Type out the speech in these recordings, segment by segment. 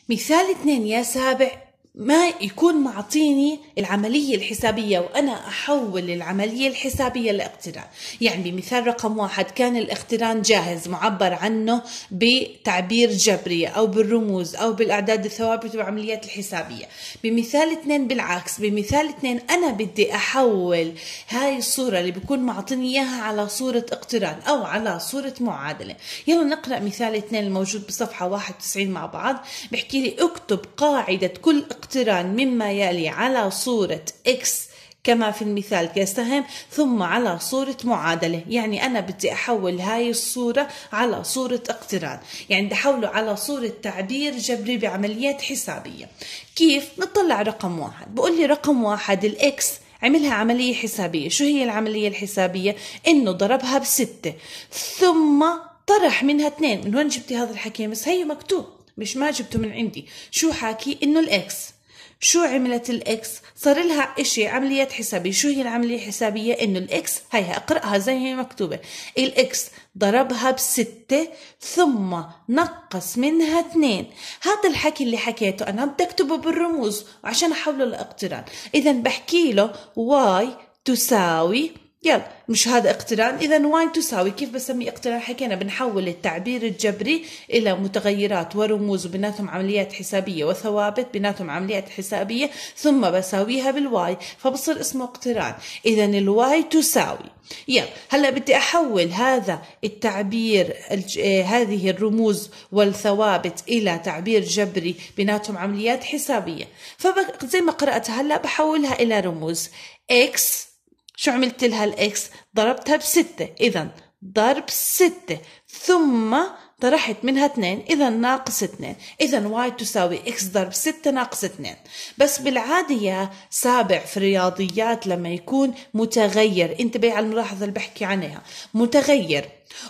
مثال 2 يا سابع، ما يكون معطيني العملية الحسابية وأنا أحول العملية الحسابية لاقتران. يعني بمثال رقم 1 كان الاقتران جاهز معبر عنه بتعبير جبري أو بالرموز أو بالأعداد الثوابت والعمليات الحسابية. بمثال 2 بالعكس، بمثال 2 أنا بدي أحول هاي الصورة اللي بيكون معطيني إياها على صورة اقتران أو على صورة معادلة. يلا نقرأ مثال 2 الموجود بصفحة 91 مع بعض. بحكي لي اكتب قاعدة كل اقتران مما يلي على صورة X كما في المثال كسهم ثم على صورة معادلة. يعني أنا بدي أحول هاي الصورة على صورة اقتران، يعني بدي أحوله على صورة تعبير جبري بعمليات حسابية. كيف؟ نطلع رقم 1. بقول لي رقم 1 الإكس عملها عملية حسابية. شو هي العملية الحسابية؟ إنه ضربها ب6 ثم طرح منها 2. من وين جبتي هذا الحكي؟ بس هي مكتوب، مش ما جبته من عندي. شو حاكي؟ إنه الإكس شو عملت الإكس؟ صار لها إشي عمليات حسابية. شو هي العملية الحسابية؟ إنه الإكس هيها أقرأها زي هي مكتوبة. الإكس ضربها ب6 ثم نقص منها 2. هذا الحكي اللي حكيته أنا بدي أكتبه بالرموز عشان أحوله لاقتران. إذا بحكي له واي تساوي، يلا مش هذا اقتران، إذا واي تساوي. كيف بسمي اقتران؟ حكينا بنحول التعبير الجبري إلى متغيرات ورموز وبيناتهم عمليات حسابية وثوابت بيناتهم عمليات حسابية ثم بساويها بالواي فبصير اسمه اقتران. إذا الواي تساوي، يلا هلا بدي أحول هذا التعبير هذه الرموز والثوابت إلى تعبير جبري بيناتهم عمليات حسابية. فزي ما قرأت هلا بحولها إلى رموز. إكس شو عملت لها الإكس؟ ضربتها ب6، إذا ضرب 6 ثم طرحت منها 2، إذا ناقص 2. إذا واي تساوي إكس ضرب 6 ناقص 2. بس بالعادة يا سابع في الرياضيات لما يكون متغير، انتبه على الملاحظة اللي بحكي عنها، متغير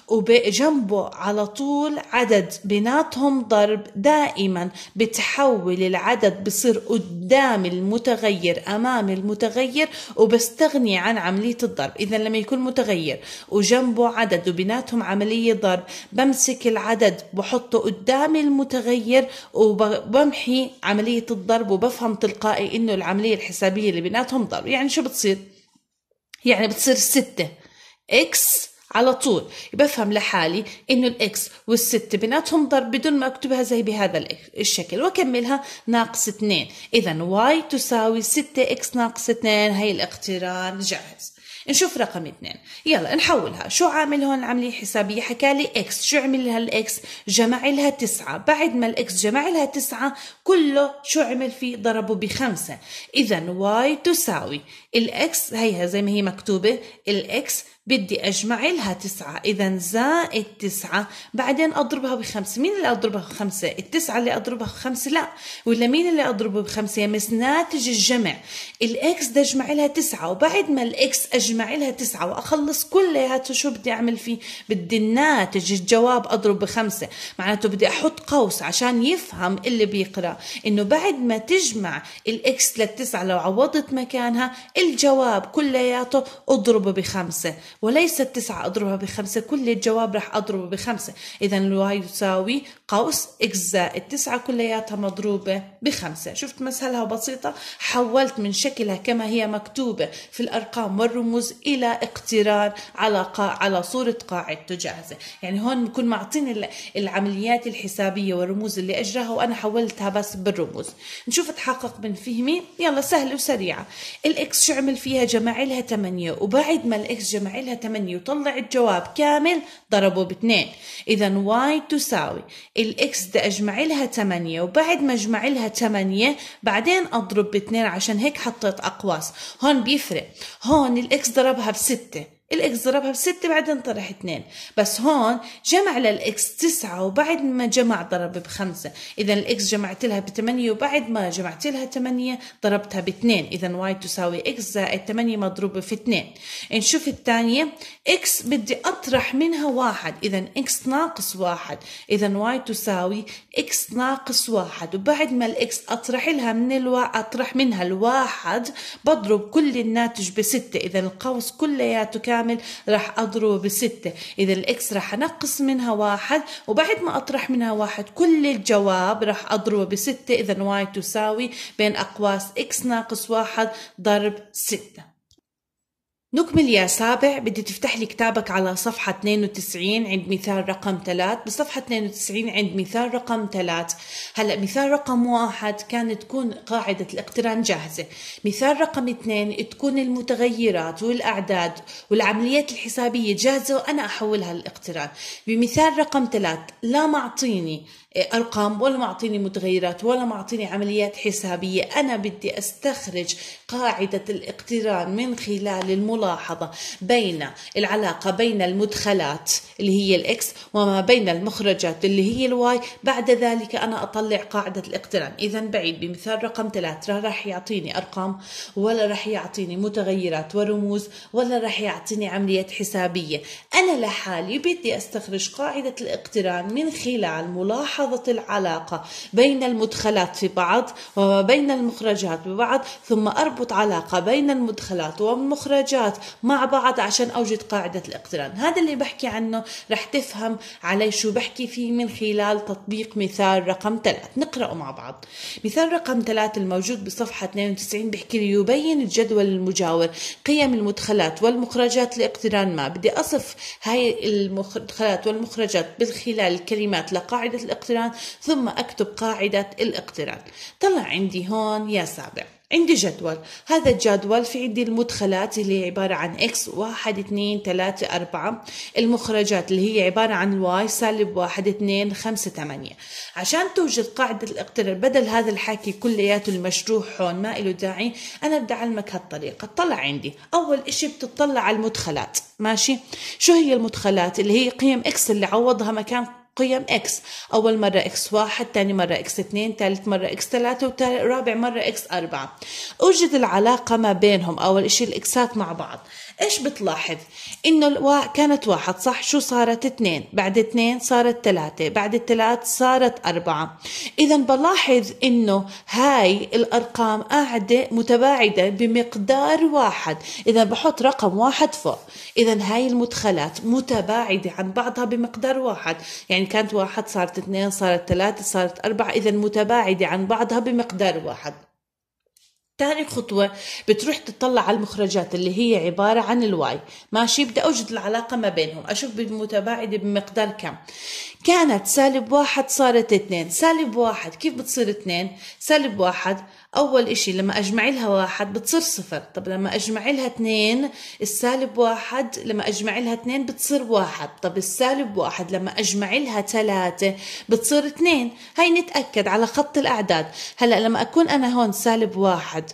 وبجنبه على طول عدد بيناتهم ضرب، دائما بتحول العدد بصير قدام المتغير أمام المتغير وبستغني عن عملية الضرب. إذا لما يكون متغير وجنبه عدد وبيناتهم عملية ضرب بمسك العدد بحطه قدام المتغير وبمحي عملية الضرب وبفهم تلقائي إنه العملية الحسابية اللي بيناتهم ضرب. يعني شو بتصير؟ يعني بتصير 6 إكس على طول بفهم لحالي إنه الإكس والستة بيناتهم ضرب بدون ما أكتبها زي بهذا الشكل وأكملها ناقص 2. إذا واي تساوي 6 إكس ناقص 2. هي الاقتران جاهز. نشوف رقم 2. يلا نحولها. شو عامل هون العملية الحسابية؟ حكالي إكس. شو عمل لها الإكس؟ جمع لها 9. بعد ما الإكس جمع لها 9 كله شو عمل فيه؟ ضربه ب5. إذا واي تساوي الإكس هيها زي ما هي مكتوبة، الإكس بدي أجمع لها 9، إذا زائد 9 بعدين أضربها ب5. مين اللي أضربها ب5؟ التسعة اللي أضربها ب5؟ لا، ولا مين اللي أضربه ب5؟ يا مس ناتج الجمع. الإكس بدي أجمع لها 9 وبعد ما الإكس أجمع لها 9 وأخلص كلياته شو بدي أعمل فيه؟ بدي الناتج الجواب أضرب ب5. معناته بدي أحط قوس عشان يفهم اللي بيقرأ إنه بعد ما تجمع الإكس للتسعة لو عوضت مكانها الجواب كلياته أضربه ب5 وليس 9 أضربها ب5، كل الجواب رح أضربه ب5. إذا الواي تساوي قوس إكس زائد 9 كلياتها مضروبة ب5. شفت مسهلها وبسيطة؟ حولت من شكلها كما هي مكتوبة في الأرقام والرموز إلى اقتران على صورة قاعدته جاهزة. يعني هون بكون معطيني العمليات الحسابية والرموز اللي أجراها وأنا حولتها بس بالرموز. نشوف تحقق من فهمي. يلا سهل وسريعة. الإكس شو عمل فيها؟ جمع لها 8 وبعد ما الإكس جمع لها 8 وطلع الجواب كامل ضربه ب2. إذا واي تساوي الإكس بدي أجمع لها 8 وبعد ما أجمع لها 8 بعدين أضرب ب2 عشان هيك حطيت أقواس. هون بيفرق، هون الإكس ضربها ب6، الإكس ضربها ب6 بعدين طرح 2، بس هون جمع للإكس 9 وبعد ما جمع ضرب ب5. إذا الإكس جمعت لها ب8 وبعد ما جمعت لها 8 ضربتها ب2. إذا واي تساوي إكس زائد 8 مضروبة في 2. نشوف الثانية. إكس بدي أطرح منها 1، إذا إكس ناقص 1. إذا واي تساوي إكس ناقص 1 وبعد ما الإكس أطرح منها 1 بضرب كل الناتج ب6. إذا القوس كلياته بالكامل راح أضربه ب6. إذا الإكس راح أنقص منها 1، وبعد ما أطرح منها 1 كل الجواب راح أضربه ب6. إذا واي تساوي بين أقواس إكس ناقص 1 ضرب 6. نكمل يا سابع. بدي تفتح لي كتابك على صفحة 92 عند مثال رقم 3. بصفحة 92 عند مثال رقم 3. هلأ مثال رقم 1 كانت تكون قاعدة الاقتران جاهزة. مثال رقم 2 تكون المتغيرات والأعداد والعمليات الحسابية جاهزة وأنا أحولها للاقتران. بمثال رقم 3 لا معطيني أرقام ولا معطيني متغيرات ولا معطيني عمليات حسابية، أنا بدي أستخرج قاعدة الاقتران من خلال الملاحظة بين العلاقة بين المدخلات اللي هي الإكس وما بين المخرجات اللي هي الواي. بعد ذلك أنا أطلع قاعدة الاقتران. إذا بعيد بمثال رقم 3 راح يعطيني أرقام ولا راح يعطيني متغيرات ورموز ولا راح يعطيني عمليات حسابية. أنا لحالي بدي أستخرج قاعدة الاقتران من خلال ملاحظة العلاقة بين المدخلات في بعض وما بين المخرجات ببعض، ثم أربط علاقة بين المدخلات والمخرجات مع بعض عشان أوجد قاعدة الاقتران. هذا اللي بحكي عنه رح تفهم علي شو بحكي فيه من خلال تطبيق مثال رقم 3. نقرأه مع بعض. مثال رقم 3 الموجود بصفحة 92 بحكي لي يبين الجدول المجاور قيم المدخلات والمخرجات لاقتران ما. بدي أصف هاي المدخلات والمخرجات من خلال الكلمات لقاعدة الاقتران ثم أكتب قاعدة الاقتران. طلع عندي هون يا سابع عندي جدول. هذا الجدول في عندي المدخلات اللي هي عبارة عن x 1 2 3 4، المخرجات اللي هي عبارة عن y -1 2 5 8. عشان توجد قاعدة الاقتران بدل هذا الحكي كلياته المشروح هون ما له داعي، أنا بدي أعلمك هالطريقة. طلع عندي أول إشي بتطلع على المدخلات. ماشي، شو هي المدخلات؟ اللي هي قيم x اللي عوضها مكان قيم x. أول مرة x1، تاني مرة x2، ثالث مرة x3، ورابع مرة x4. أوجد العلاقة ما بينهم. أول إشي الإكسات مع بعض. إيش بتلاحظ؟ إنه كانت 1 صح؟ شو صارت 2، بعد 2 صارت 3، بعد 3 صارت 4. إذا بلاحظ إنه هاي الأرقام قاعدة متباعدة بمقدار 1. إذا بحط رقم 1 فوق. إذا هاي المدخلات متباعدة عن بعضها بمقدار 1. يعني كانت 1 صارت 2 صارت 3 صارت 4. إذا متباعدة عن بعضها بمقدار 1. تاني خطوة بتروح تطلع على المخرجات اللي هي عبارة عن الواي. ماشي، بدي أوجد العلاقة ما بينهم. أشوف بالمتباعدة بمقدار كم. كانت -1 صارت 2. -1 كيف بتصير 2؟ -1 أول إشي لما أجمع لها 1 بتصير 0. طب لما أجمع لها 2 -1 لما أجمع لها 2 بتصير 1. طب -1 لما أجمع لها 3 بتصير 2. هاي نتأكد على خط الأعداد. هلأ لما أكون أنا هون -1،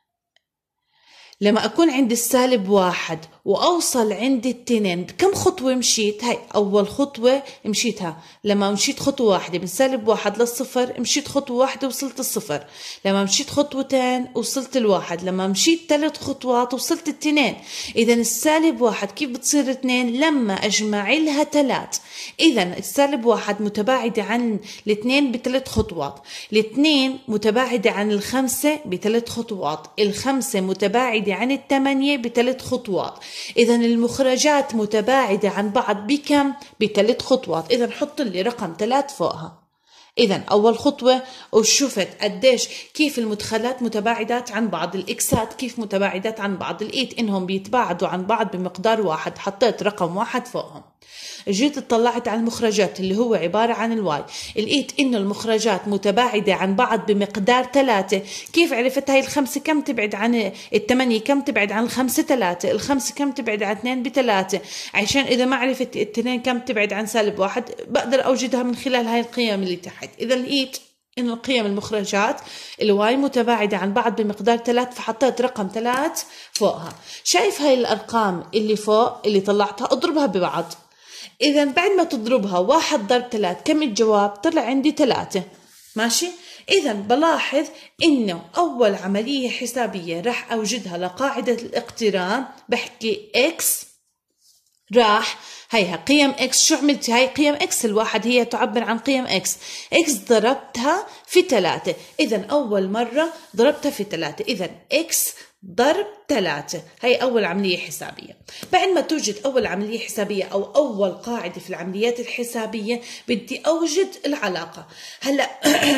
لما أكون عندي -1 وأوصل عندي 2 كم خطوة مشيت؟ هاي أول خطوة مشيتها. لما مشيت خطوة واحدة من -1 للصفر مشيت خطوة واحدة وصلت الصفر. لما مشيت خطوتين وصلت 1. لما مشيت 3 خطوات وصلت 2. إذا -1 كيف بتصير 2؟ لما أجمع لها 3. إذا -1 متباعدة عن 2 ب3 خطوات، 2 متباعدة عن 5 ب3 خطوات، 5 متباعدة عن 8 ب3 خطوات. إذا المخرجات متباعدة عن بعض بكم؟ ب3 خطوات. إذا حط لي رقم 3 فوقها. إذا أول خطوة وشفت قديش كيف المدخلات متباعدات عن بعض، الإكسات كيف متباعدات عن بعض، لقيت إنهم بيتباعدوا عن بعض بمقدار 1. حطيت رقم 1 فوقهم. جيت اطلعت على المخرجات اللي هو عبارة عن الواي، لقيت إنه المخرجات متباعدة عن بعض بمقدار 3. كيف عرفت هاي 5 كم تبعد عن 8 كم تبعد عن 5 3، 5 كم تبعد عن 2 ب3. عشان إذا ما عرفت 2 كم تبعد عن -1 بقدر أوجدها من خلال هاي القيم اللي تحت. إذا لقيت إنه القيم المخرجات الواي متباعدة عن بعض بمقدار 3، فحطيت رقم 3 فوقها. شايف هاي الأرقام اللي فوق اللي طلعتها؟ اضربها ببعض. إذا بعد ما تضربها 1 ضرب 3 كم الجواب؟ طلع عندي 3. ماشي؟ إذا بلاحظ إنه أول عملية حسابية راح أوجدها لقاعدة الاقتران بحكي x راح هيها قيم x. شو عملت؟ هاي قيم x الواحد هي تعبر عن قيم x ضربتها في 3. إذا أول مرة ضربتها في 3. إذا x ضرب 3. هي أول عملية حسابية. بعد ما توجد أول عملية حسابية أو أول قاعدة في العمليات الحسابية بدي أوجد العلاقة. هلأ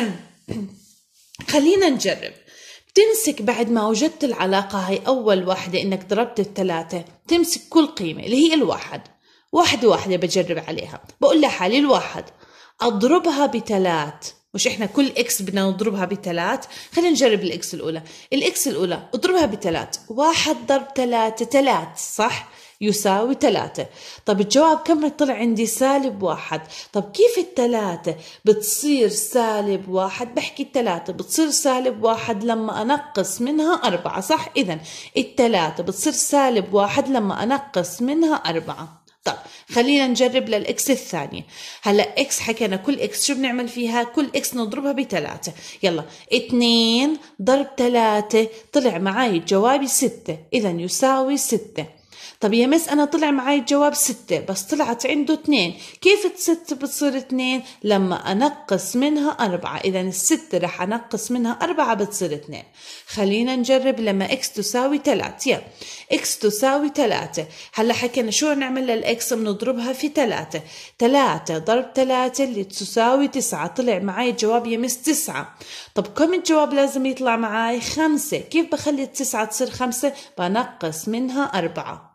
خلينا نجرب. تمسك بعد ما وجدت العلاقة، هي أول واحدة إنك ضربت 3، تمسك كل قيمة اللي هي الواحد، واحدة واحدة بجرب عليها. بقول لحالي الواحد أضربها ب3، مش إحنا كل إكس بدنا نضربها ب3. خلينا نجرب الإكس الأولى. الإكس الأولى أضربها ب3، 1 ضرب 3 3 صح؟ يساوي 3. طب الجواب كم طلع عندي؟ -1. طب كيف 3 بتصير -1؟ بحكي 3 بتصير -1 لما أنقص منها 4 صح؟ إذن 3 بتصير -1 لما أنقص منها 4. طب خلينا نجرب للإكس الثانية. هلأ إكس حكينا كل إكس شو بنعمل فيها؟ كل إكس نضربها ب3. يلا 2 ضرب 3 طلع معي جوابي 6، إذن يساوي 6. طب يا مس أنا طلع معي الجواب 6 بس طلعت عنده 2. كيف 6 بتصير 2؟ لما أنقص منها 4. إذا ال6 رح أنقص منها 4 بتصير 2. خلينا نجرب لما إكس تساوي 3. يلا إكس تساوي 3. هلا حكينا شو نعمل للإكس؟ بنضربها في 3. 3 ضرب 3 اللي تساوي 9. طلع معي الجواب يا مس 9. طب كم الجواب لازم يطلع معي؟ 5. كيف بخلي 9 تصير 5؟ بنقص منها 4.